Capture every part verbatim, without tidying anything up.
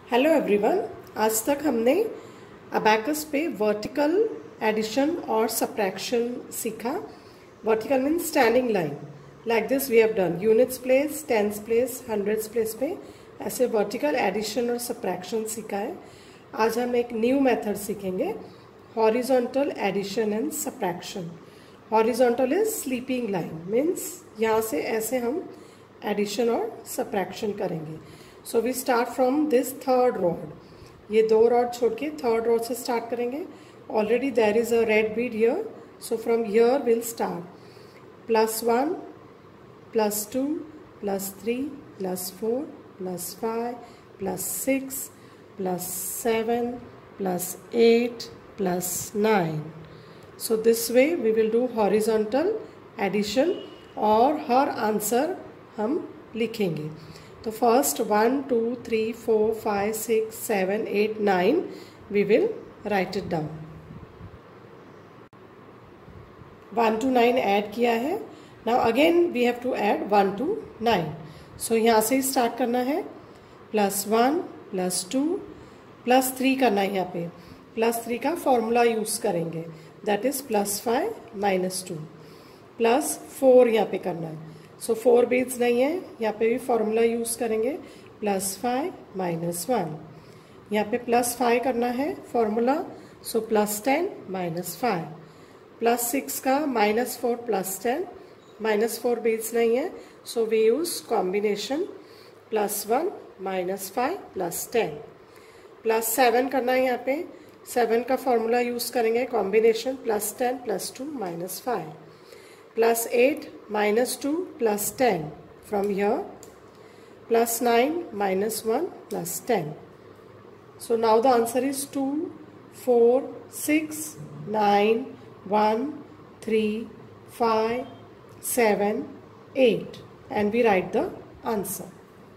Hello everyone. आज तक हमने अबैकस पे वर्टिकल एडिशन और सब्ट्रैक्शन सीखा। Vertical means standing line, like this we have done units place, tens place, hundreds place पे ऐसे वर्टिकल एडिशन और सब्ट्रैक्शन सीखा है। आज हम एक न्यू मेथड सीखेंगे, horizontal addition and subtraction. Horizontal is sleeping line, means यहाँ से ऐसे हम एडिशन और सब्ट्रैक्शन करेंगे। So we start from this third rod, ये दो रॉड छोड़ के थर्ड रॉड से स्टार्ट करेंगे। Already there is a red bead here, so from here will start plus one, plus two, plus three, plus four, plus five, plus six, plus seven, plus eight, plus nine. So this way we will do horizontal addition और हर answer हम लिखेंगे। तो first one two three four five six seven eight nine we will write it down. One two nine add किया है। Now again we have to add one two nine. So यहाँ से start करना है, plus one, plus two, plus three करना है। यहाँ पे प्लस थ्री का फॉर्मूला यूज करेंगे, that is plus five minus two, plus four यहाँ पे करना है। सो फोर बीट्स नहीं है, यहाँ पे भी फॉर्मूला यूज करेंगे, प्लस फाइव माइनस वन। यहाँ पे प्लस फाइव करना है formula, so plus ten minus five, plus six का minus four plus ten, minus four beats नहीं है, so we use combination plus one minus five plus ten. Plus seven करना है, यहाँ पे सेवन का फॉर्मूला यूज करेंगे, combination plus ten plus two minus five, plus eight minus two plus ten from here, plus nine minus one plus ten. So now the answer is two, four, six, nine, one, three, five, seven, eight, and we write the answer.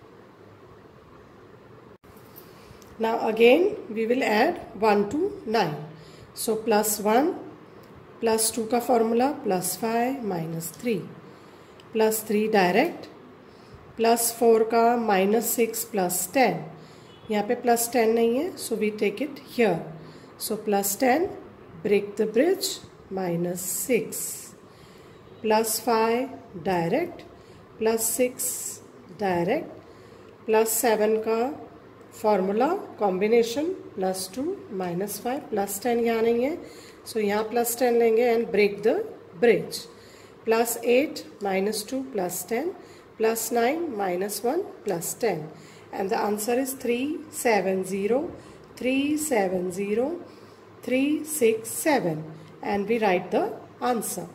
Now again we will add one to nine. So plus one, plus two का formula plus five minus three, plus three direct, plus four का minus six plus ten. यहाँ पे plus ten नहीं है, so we take it here. So plus ten, break the bridge, minus six, plus five direct, plus six direct, plus seven का formula combination plus two minus five, plus ten यहाँ नहीं है, so so यहाँ plus ten लेंगे and break the bridge, plus eight minus two plus ten, plus nine minus one plus ten, and the answer is three seven zero, three seven zero, three six seven, and we write the answer.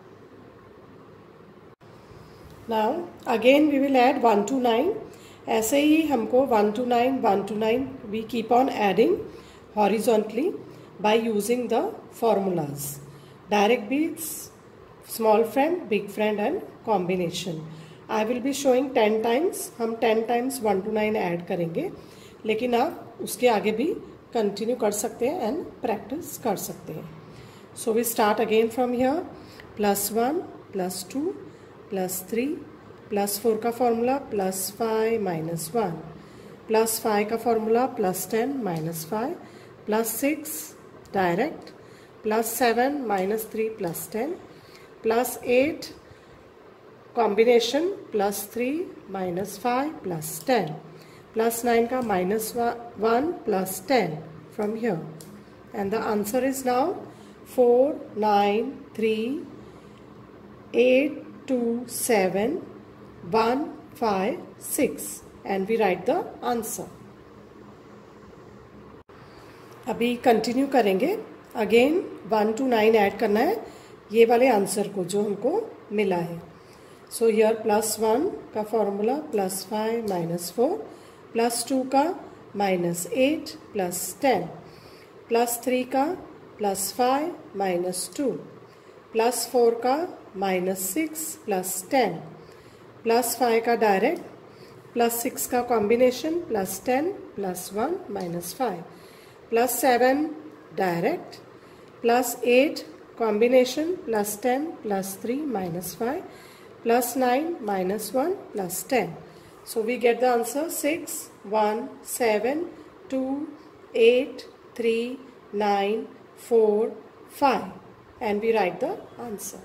Now again we will add one two nine. ऐसे ही हमको one two nine, one two nine we keep on adding horizontally by using the formulas, direct beats, small friend, big friend and combination. I will be showing ten times, हम ten times one to nine add करेंगे, लेकिन आप उसके आगे भी continue कर सकते हैं एंड प्रैक्टिस कर सकते हैं। So we start again from here, plus one, plus two, plus three, plus four का formula plus five minus one, plus five का formula plus ten minus five, plus six direct, plus seven minus three plus ten, plus eight combination plus three minus five plus ten, plus nine का minus one plus ten from here, and the answer is now four nine three eight two seven one five six, and we write the answer. अभी continue करेंगे, again one two nine add करना है ये वाले answer को जो हमको मिला है। सो हियर प्लस वन का formula plus five minus four, plus two का minus eight plus ten, plus three का plus five minus two, plus four का minus six plus ten, plus five का डायरेक्ट, प्लस सिक्स का combination plus ten plus one minus five, plus seven direct, plus eight combination plus ten plus three minus five, plus nine minus one plus ten, So we get the answer six, one, seven, two eight three nine four five and we write the answer.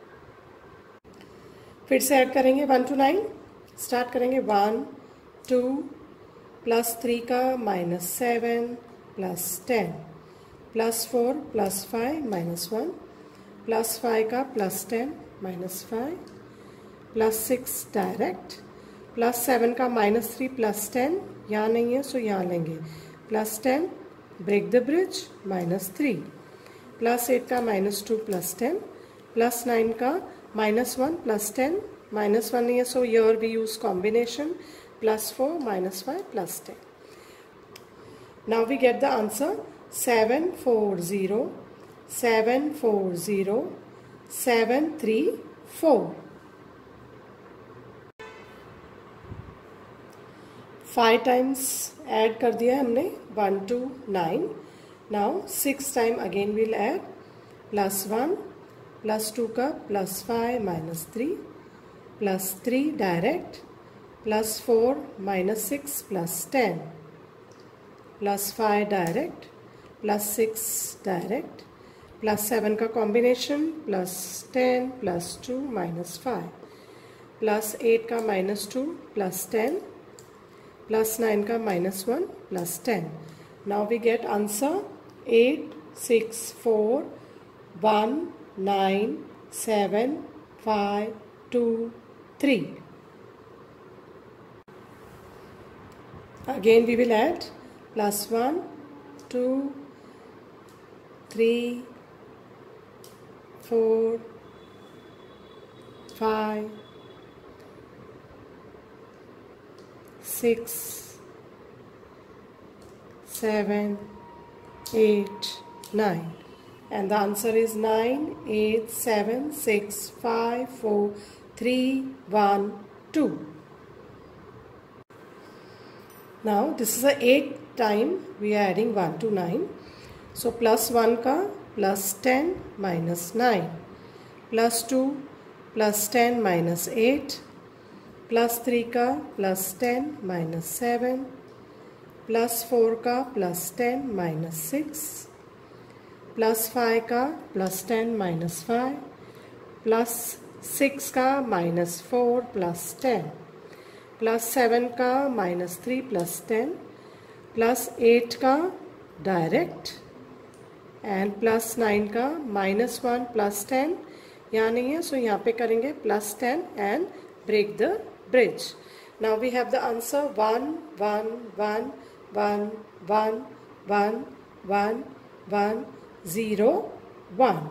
फिर से add करेंगे one two nine. Start करेंगे one two plus three का minus seven plus ten plus four plus five minus one plus five का plus ten minus five plus six direct plus seven का minus three plus ten यहाँ नहीं है so यहाँ लेंगे plus ten break the bridge minus three plus eight का minus two plus ten plus nine का minus one plus ten minus one नहीं है so here we use combination plus four minus five plus ten. Now we get the answer seven four zero seven four zero seven three four. Five times add कर दिया हमने one two nine. Now six time again will add plus one plus two का plus five minus three plus three direct plus four minus six plus ten plus five direct plus six direct plus seven का combination plus ten plus two minus five plus eight का minus two plus ten plus nine का minus one plus ten. Now we get answer eight six four one nine seven five two three. Again we will add plus one, two, three, four, five, six, seven, eight, nine. And the answer is nine, eight, seven, six, five, four, three, one, two. Now this is the eighth time we are adding one to nine. So plus one का plus ten minus nine plus two plus ten minus eight plus three का plus ten minus seven plus four का plus ten minus six plus five का plus ten minus five plus six का minus four plus ten plus seven का minus three plus ten plus eight का direct and plus nine का minus one plus ten यहाँ नहीं है so यहाँ पे करेंगे plus ten and break the bridge. Now we have the answer one one one one one one one one zero one.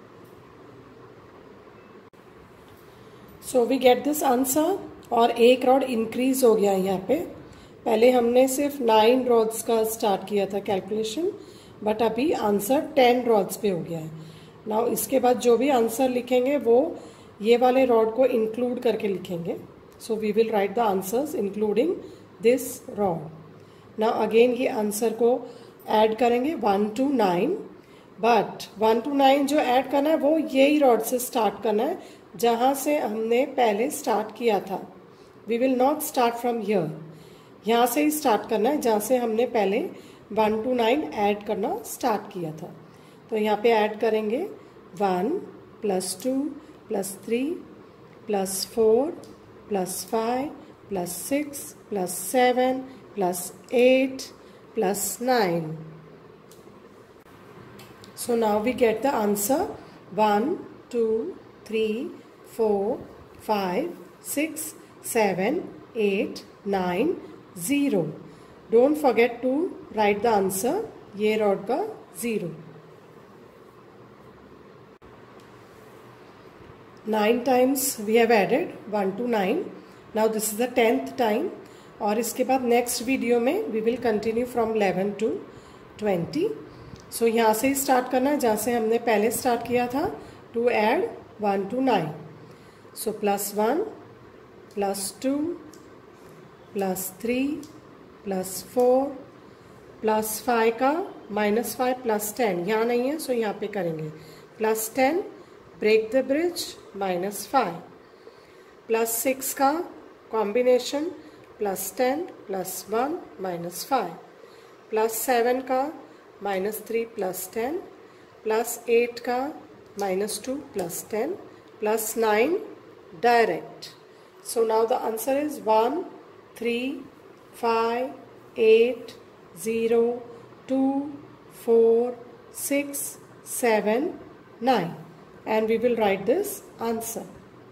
So we get this answer और एक rod increase हो गया यहाँ पे। पहले हमने सिर्फ नाइन रॉड्स का स्टार्ट किया था कैलकुलेशन बट अभी आंसर टेन रॉड्स पे हो गया है। नाउ इसके बाद जो भी आंसर लिखेंगे वो ये वाले रॉड को इंक्लूड करके लिखेंगे। So we will write the answers including this rod. Now again ये आंसर को ऐड करेंगे one two nine but one two nine जो ऐड करना है वो यही रॉड से स्टार्ट करना है जहाँ से हमने पहले स्टार्ट किया था। We will not start from here, यहाँ से ही स्टार्ट करना है जहाँ से हमने पहले वन टू नाइन ऐड करना स्टार्ट किया था। तो यहाँ पे ऐड करेंगे one plus two plus three plus four plus five plus six plus seven plus eight plus nine. So now we get the answer one two three four five six seven, eight, nine, zero. Don't forget to write the answer. ये rod का zero. Nine times we have added one to nine. Now this is the tenth time. और इसके बाद next video में we will continue from eleven to twenty. So यहाँ से ही start करना है जहाँ से हमने पहले start किया था to add one to nine. So plus one plus two plus three plus four plus five का minus five plus ten यहाँ नहीं है सो यहाँ पे करेंगे plus ten break the bridge minus five plus six का combination plus ten plus one minus five plus seven का minus three plus ten, plus eight का minus two plus ten, plus nine direct. So now the answer is one, three, five, eight, zero, two, four, six, seven, nine, and we will write this answer.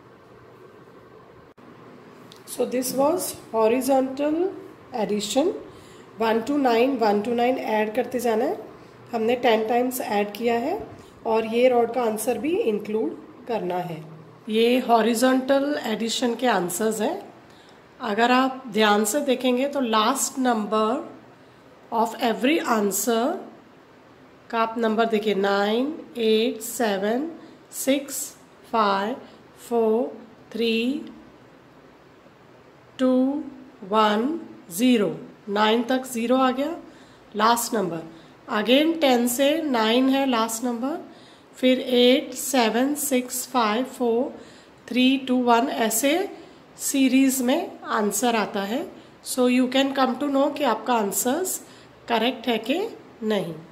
So this was horizontal addition. One to nine, one to nine add करते जाना है. हमने ten times add किया है और ये rod का answer भी इंक्लूड करना है. ये हॉरिजॉन्टल एडिशन के आंसर्स हैं. अगर आप ध्यान से देखेंगे तो last number of every answer का आप नंबर देखिए, nine, eight, seven, six, five, four, three, two, one, zero. Nine तक ज़ीरो आ गया लास्ट नंबर. अगेन टेन से नाइन है लास्ट नंबर, फिर eight, seven, six, five, four, three, two, one, ऐसे सीरीज में आंसर आता है. So you can come to know कि आपका आंसर्स करेक्ट है कि नहीं.